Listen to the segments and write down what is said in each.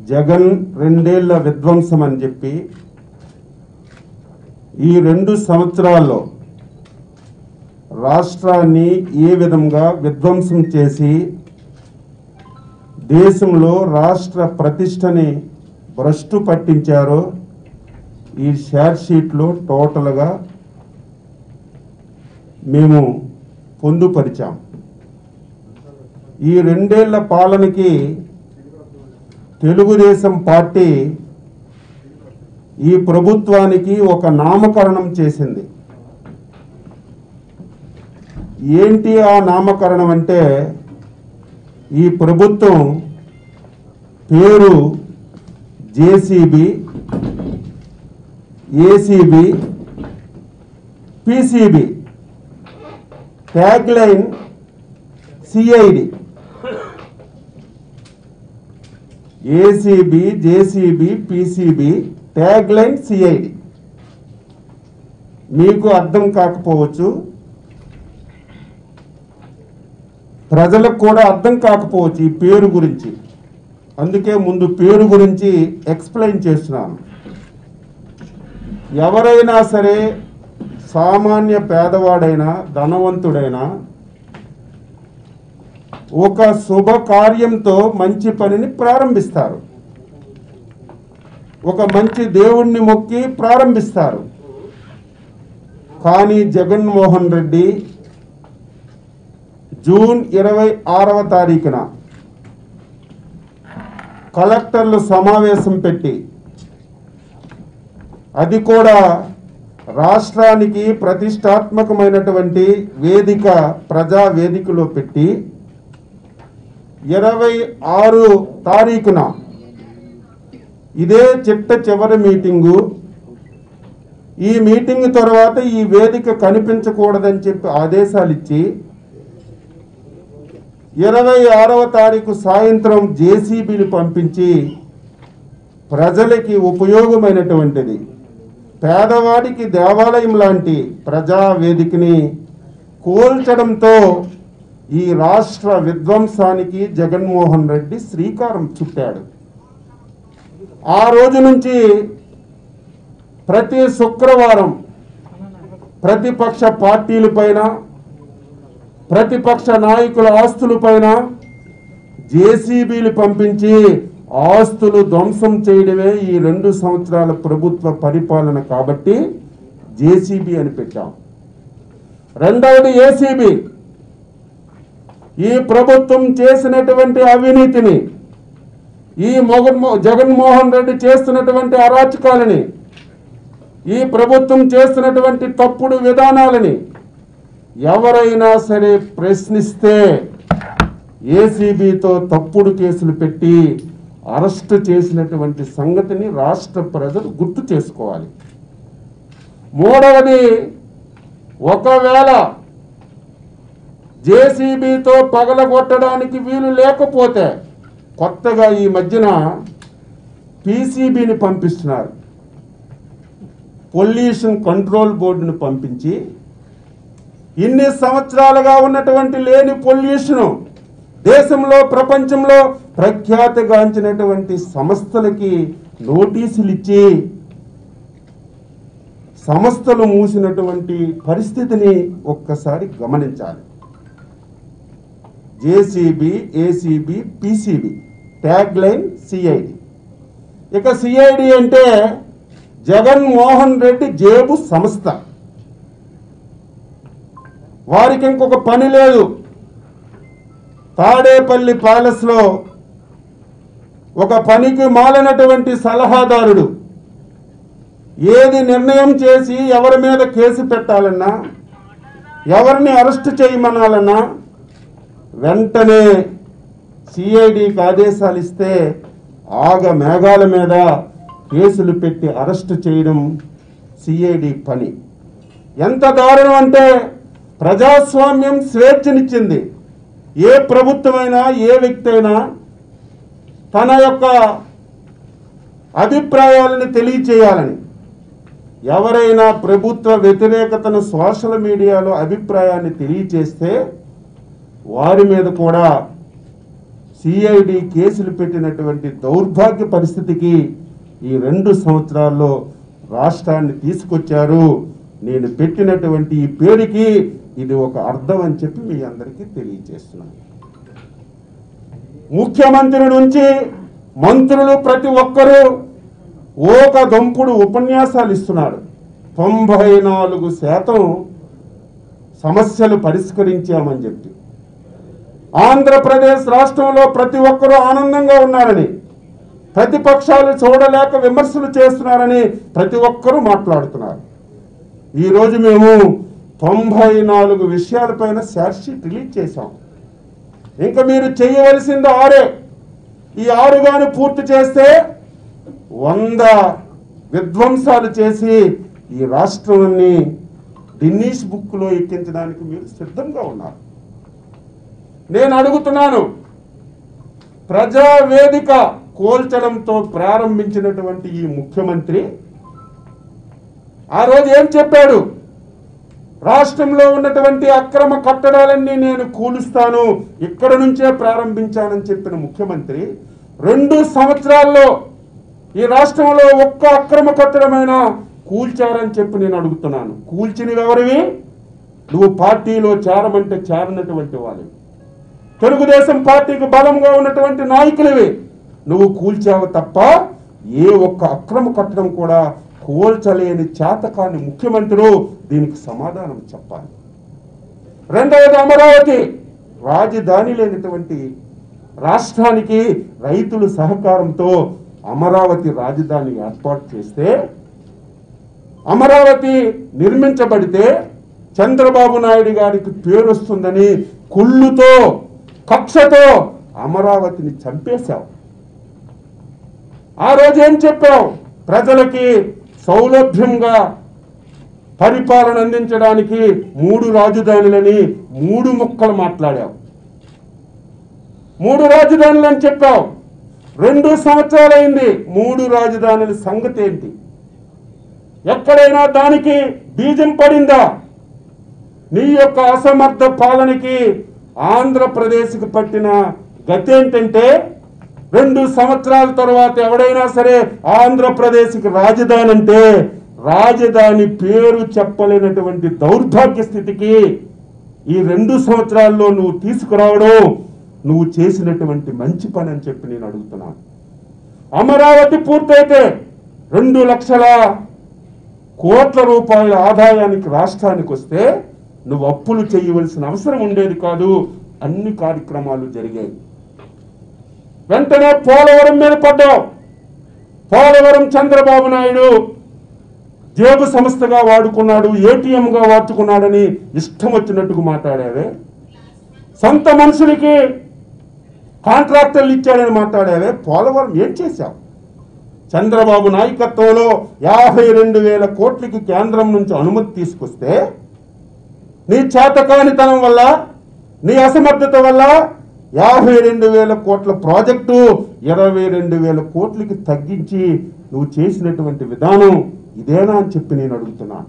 జగన్ రెండేళ్ల విధ్వంసం అని చెప్పి ఈ 2 సంవత్సరాల్లో రాష్ట్రాన్ని ఏ విధంగా విధ్వంసం చేసి దేశంలో రాష్ట్ర ప్రతిష్టని భ్రష్టు పట్టించారో ఈ షేర్ షీట్లో టోటల్గా మేము పొందుపరిచాం. ఈ 2 ఏళ్ల పాలనకి తెలుగుదేశం పార్టీ ఈ ప్రభుత్వానికి ఒక నామకరణం చేసింది. ఏంటి ఆ నామకరణం అంటే, ఈ ప్రభుత్వం పేరు JCB, ACB, PCB, tag line CID. ACB, JCB, PCB, tag line CID. మీకు అర్థం కాకపోవచ్చు, ప్రజలకు కూడా అర్థం కాకపోవచ్చు ఈ పేరు గురించి. అందుకే ముందు పేరు గురించి ఎక్స్ప్లెయిన్ చేస్తున్నాను. ఎవరైనా సరే, సామాన్య పేదవాడైనా ధనవంతుడైనా ఒక శుభకార్యంతో మంచి పనిని ప్రారంభిస్తారు, ఒక మంచి దేవుణ్ణి మొక్కి ప్రారంభిస్తారు. కానీ జగన్మోహన్ రెడ్డి జూన్ 26వ తారీఖున కలెక్టర్లు సమావేశం పెట్టి, అది కూడా రాష్ట్రానికి ప్రతిష్టాత్మకమైనటువంటి వేదిక, ప్రజా వేదికలో పెట్టి 26 తారీఖున ఇదే చివరి మీటింగు. ఈ మీటింగ్ తర్వాత ఈ వేదిక కనిపించకూడదని చెప్పి ఆదేశాలు ఇచ్చి 26వ తారీఖు సాయంత్రం జేసీబీని పంపించి ప్రజలకి ఉపయోగమైనటువంటిది, పేదవాడికి దేవాలయం లాంటి ప్రజా వేదికని కూల్చడంతో ఈ రాష్ట్ర విధ్వంసానికి జగన్మోహన్ రెడ్డి శ్రీకారం చుట్టాడు. ఆ రోజు నుంచి ప్రతి శుక్రవారం ప్రతిపక్ష పార్టీలపైన, ప్రతిపక్ష నాయకుల ఆస్తులపైన జేసీబీలు పంపించి ఆస్తులు ధ్వంసం చేయడమే ఈ 2 సంవత్సరాల ప్రభుత్వ పరిపాలన. కాబట్టి జేసీబీ అని పెట్టాం. రెండవది ఏసీబీ. ఈ ప్రభుత్వం చేసినటువంటి అవినీతిని, ఈ జగన్మోహన్ రెడ్డి చేస్తున్నటువంటి అరాచకాలని, ఈ ప్రభుత్వం చేస్తున్నటువంటి తప్పుడు విధానాలని ఎవరైనా సరే ప్రశ్నిస్తే ఏసీబీతో తప్పుడు కేసులు పెట్టి అరెస్టు చేసినటువంటి సంగతిని రాష్ట్ర ప్రజలు గుర్తు చేసుకోవాలి. మూడవది, ఒకవేళ జేసీబీతో పగలగొట్టడానికి వీలు లేకపోతే కొత్తగా ఈ మధ్యన పీసీబీని పంపిస్తున్నారు. పొల్యూషన్ కంట్రోల్ బోర్డును పంపించి ఇన్ని సంవత్సరాలుగా ఉన్నటువంటి లేని పొల్యూషను దేశంలో, ప్రపంచంలో ప్రఖ్యాతిగాంచినటువంటి సంస్థలకి నోటీసులు ఇచ్చి సంస్థలు మూసినటువంటి పరిస్థితిని ఒక్కసారి గమనించాలి. JCB, ACB, PCB, tag line CID. ఇక సిఐడి అంటే జగన్మోహన్ రెడ్డి జేబు సంస్థ. వారికి ఇంకొక పని లేదు. తాడేపల్లి ప్యాలెస్లో ఒక పనికి మాలినటువంటి సలహాదారుడు ఏది నిర్ణయం చేసి ఎవరి మీద కేసు పెట్టాలన్నా, ఎవరిని అరెస్ట్ చేయమనాలన్నా వెంటనే సిఐడికి ఆదేశాలు ఇస్తే ఆగ మేఘాల మీద కేసులు పెట్టి అరెస్ట్ చేయడం సిఐడి పని. ఎంత దారుణం అంటే, ప్రజాస్వామ్యం స్వేచ్ఛనిచ్చింది. ఏ ప్రభుత్వమైనా, ఏ వ్యక్తి అయినా తన యొక్క అభిప్రాయాలను తెలియచేయాలని, ఎవరైనా ప్రభుత్వ వ్యతిరేకతను సోషల్ మీడియాలో అభిప్రాయాన్ని తెలియచేస్తే వారి మీద కూడా సిఐడి కేసులు పెట్టినటువంటి దౌర్భాగ్య పరిస్థితికి ఈ 2 సంవత్సరాల్లో రాష్ట్రాన్ని తీసుకొచ్చారు. నేను పెట్టినటువంటి ఈ పేరుకి ఇది ఒక అర్థం అని చెప్పి మీ అందరికీ తెలియజేస్తున్నాను. ముఖ్యమంత్రి నుంచి మంత్రులు ప్రతి ఒక్కరూ ఒక దంపుడు ఉపన్యాసాలు ఇస్తున్నారు. 94% సమస్యలు పరిష్కరించామని చెప్పి ఆంధ్రప్రదేశ్ రాష్ట్రంలో ప్రతి ఒక్కరూ ఆనందంగా ఉన్నారని, ప్రతిపక్షాలు చూడలేక విమర్శలు చేస్తున్నారని ప్రతి ఒక్కరూ మాట్లాడుతున్నారు. ఈరోజు మేము 94 విషయాలపైన ఛార్జ్షీట్ రిలీజ్ చేశాం. ఇంకా మీరు చేయవలసింది 6. ఈ 6 గాని పూర్తి చేస్తే 100 విధ్వంసాలు చేసి ఈ రాష్ట్రాన్ని గిన్నీస్ బుక్లో ఎక్కించడానికి మీరు సిద్ధంగా ఉన్నారు. నేను అడుగుతున్నాను, ప్రజావేదిక కోల్చడంతో ప్రారంభించినటువంటి ఈ ముఖ్యమంత్రి ఆ రోజు ఏం చెప్పాడు? రాష్ట్రంలో ఉన్నటువంటి అక్రమ కట్టడాలన్నీ నేను కూలుస్తాను, ఇక్కడ నుంచే ప్రారంభించానని చెప్పిన ముఖ్యమంత్రి 2 సంవత్సరాల్లో ఈ రాష్ట్రంలో ఒక్క అక్రమ కట్టడమైనా కూల్చారని చెప్పి నేను అడుగుతున్నాను. కూల్చినవి ఎవరివి? నువ్వు పార్టీలో చేరమంటే చేరనటువంటి వాళ్ళు, తెలుగుదేశం పార్టీకి బలంగా ఉన్నటువంటి నాయకులవి. నువ్వు కూల్చావు తప్ప ఏ ఒక్క అక్రమ కట్టడం కూడా కూల్చలేని చేతకాని ముఖ్యమంత్రి దీనికి సమాధానం చెప్పాలి. రెండవది, అమరావతి రాజధాని లేనటువంటి రాష్ట్రానికి రైతుల సహకారంతో అమరావతి రాజధాని ఏర్పాటు చేస్తే, అమరావతి నిర్మించబడితే చంద్రబాబు నాయుడు గారికి పేరు వస్తుందని కుళ్ళుతో కక్షతో అమరావతిని చంపేశావు. ఆ రోజు ఏం చెప్పావు? ప్రజలకి సౌలభ్యంగా పరిపాలన అందించడానికి 3 రాజధానులని 3 ముక్కలు మాట్లాడావు. 3 రాజధానులు అని చెప్పావు. 2 సంవత్సరాలైంది. 3 రాజధానుల సంగతి ఏంటి? ఎక్కడైనా దానికి బీజం పడిందా? నీ యొక్క అసమర్థ పాలనకి ఆంధ్రప్రదేశ్కి పట్టిన గతి ఏంటంటే, 2 సంవత్సరాల తర్వాత ఎవడైనా సరే ఆంధ్రప్రదేశ్కి రాజధాని అంటే రాజధాని పేరు చెప్పలేనటువంటి దౌర్భాగ్య స్థితికి ఈ 2 సంవత్సరాల్లో నువ్వు తీసుకురావడం నువ్వు చేసినటువంటి మంచి పని అని చెప్పి నేను అడుగుతున్నాను. అమరావతి పూర్తయితే 2 లక్షల కోట్ల రూపాయల ఆదాయానికి రాష్ట్రానికి వస్తే నువ్వు అప్పులు చేయవలసిన అవసరం ఉండేది కాదు. అన్ని కార్యక్రమాలు జరిగాయి. వెంటనే పోలవరం మీద పడ్డావు. పోలవరం చంద్రబాబు నాయుడు జేబు సంస్థగా వాడుకున్నాడు, ఏటీఎంగా వాడుకున్నాడని ఇష్టం వచ్చినట్టుగా మాట్లాడావే. సొంత మనుషులకి కాంట్రాక్టర్లు ఇచ్చాడని మాట్లాడావే. పోలవరం ఏం చేశావు? చంద్రబాబు నాయకత్వంలో 52,000 కోట్లకి కేంద్రం నుంచి అనుమతి తీసుకొస్తే నీ చేతకానితనం వల్ల, నీ అసమర్థత వల్ల 52,000 కోట్ల ప్రాజెక్టు 22,000 కోట్లకి తగ్గించి నువ్వు చేసినటువంటి విధానం ఇదేనా అని చెప్పి నేను అడుగుతున్నాను.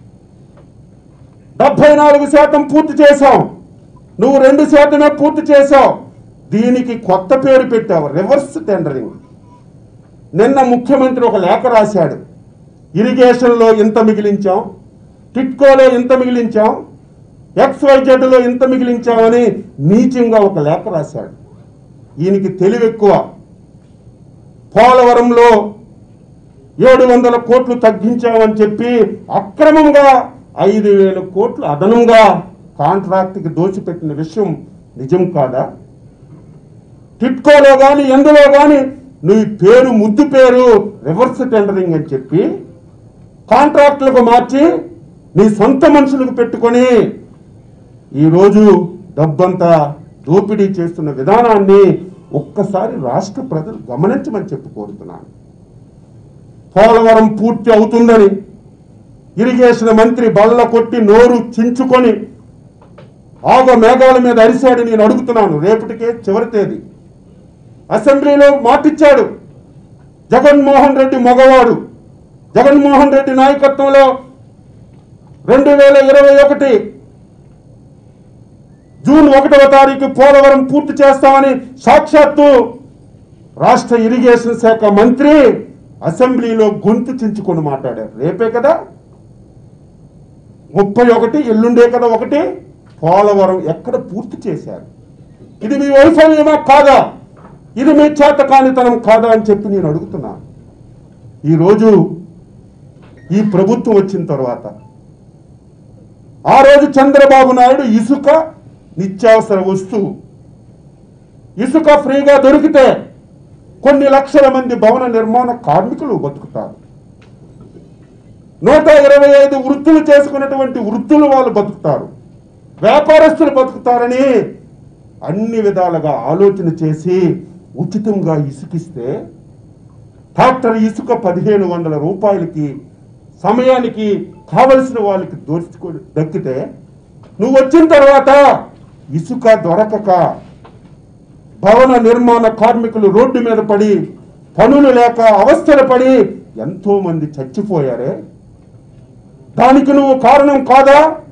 74% పూర్తి చేశావు. నువ్వు 2% పూర్తి చేశావు. దీనికి కొత్త పేరు పెట్టావు, రివర్స్ టెండరింగ్. నిన్న ముఖ్యమంత్రి ఒక లేఖ రాశాడు. ఇరిగేషన్లో ఇంత మిగిలించాం, టిట్కోలో ఇంత మిగిలించాం, XYZలో ఇంత మిగిలించామని నీచంగా ఒక లేఖ రాశాడు. ఈయనకి తెలివి ఎక్కువ. పోలవరంలో 700 కోట్లు తగ్గించామని చెప్పి అక్రమంగా 5,000 కోట్లు అదనంగా కాంట్రాక్ట్కి దోచిపెట్టిన విషయం నిజం కాదా? టిట్కోలో కానీ ఎందులో కానీ నీ పేరు, ముద్దు పేరు రివర్స్ టెండరింగ్ అని చెప్పి కాంట్రాక్టులకు మార్చి నీ సొంత మనుషులకు పెట్టుకొని ఈరోజు డబ్బంతా దోపిడీ చేస్తున్న విధానాన్ని ఒక్కసారి రాష్ట్ర ప్రజలు గమనించమని చెప్పి కోరుతున్నాను. పోలవరం పూర్తి అవుతుందని ఇరిగేషన్ మంత్రి బల్ల కొట్టి నోరు చించుకొని ఆగ మేఘాల మీద అరిశాడు. నేను అడుగుతున్నాను, రేపటికే చివరి తేదీ. అసెంబ్లీలో మాటిచ్చాడు. జగన్మోహన్ రెడ్డి మగవాడు. జగన్మోహన్ రెడ్డి నాయకత్వంలో 2021 జూన్ 1వ తారీఖు పోలవరం పూర్తి చేస్తామని సాక్షాత్తు రాష్ట్ర ఇరిగేషన్ శాఖ మంత్రి అసెంబ్లీలో గొంతు చించుకొని మాట్లాడారు. రేపే కదా 31, ఎల్లుండే కదా 1. పోలవరం ఎక్కడ పూర్తి చేశారు? ఇది మీ వైఫల్యమా కాదా? ఇది మీ చేతకానితనం కాదా అని చెప్పి నేను అడుగుతున్నాను. ఈరోజు ఈ ప్రభుత్వం వచ్చిన తర్వాత ఆ రోజు చంద్రబాబు నాయుడు ఇసుక నిత్యావసర వస్తువు, ఇసుక ఫ్రీగా దొరికితే కొన్ని లక్షల మంది భవన నిర్మాణ కార్మికులు బతుకుతారు. 125 వృత్తులు చేసుకున్నటువంటి వృత్తులు వాళ్ళు బతుకుతారు, వ్యాపారస్తులు బతుకుతారని అన్ని విధాలుగా ఆలోచన చేసి ఉచితంగా ఇసుకిస్తే ట్రాక్టర్ ఇసుక 1500 రూపాయలకి సమయానికి కావలసిన వాళ్ళకి దక్కితే నువ్వు వచ్చిన తర్వాత ఇసుక దొరకక భవన నిర్మాణ కార్మికులు రోడ్డు మీద పడి పనులు లేక అవస్థలు పడి ఎంతో మంది చచ్చిపోయారే. దానికి నువ్వు కారణం కాదా?